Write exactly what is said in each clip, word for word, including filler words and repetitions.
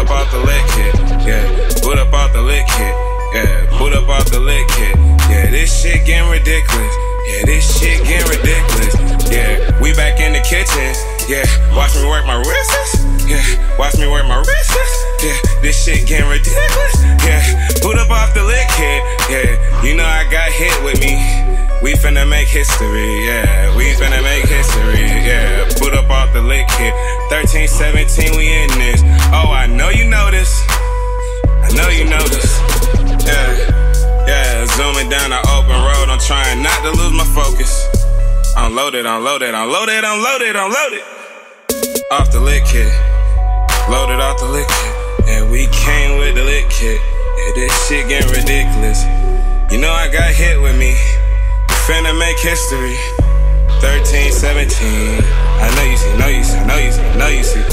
up off the lick kit, yeah. Boot up off the lick kit, yeah. Boot up off the lick kit, yeah. This shit getting ridiculous, yeah. This shit getting ridiculous, yeah. We back in the kitchen, yeah. Watch me work my wrists, yeah. Watch me work my wrists, yeah. This shit getting ridiculous, yeah. Boot up off the lick kit, yeah. You know I got hit with me. We finna make history, yeah. We finna make history, yeah. Boot up off the lick kit. thirteen, seventeen, we in this. Oh, I know you know this. I know you know this. Yeah, yeah. Zooming down the open road. I'm trying not to lose my focus. I'm loaded, I'm loaded, I'm loaded, I'm loaded, I'm loaded. Off the lick kit. Loaded off the lick kit. Yeah, we came with the lick kit. Yeah, this shit getting ridiculous. You know I got hit with me. Finna make history. thirteen, seventeen. I know you see, know you see, know you see, know you see.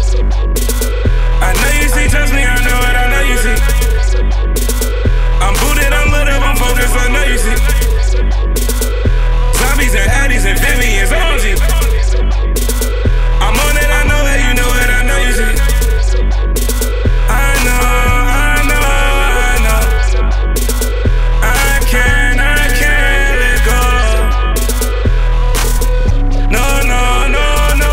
I know you see, trust me, I know it, I know you see. I'm booted, I'm lit up, I'm focused, I know you see. Zombies and addies and amphibians, O G. I'm on it, I know that you know it, I know you see. I know, I know, I know. I can't, I can't let go. No, no, no, no.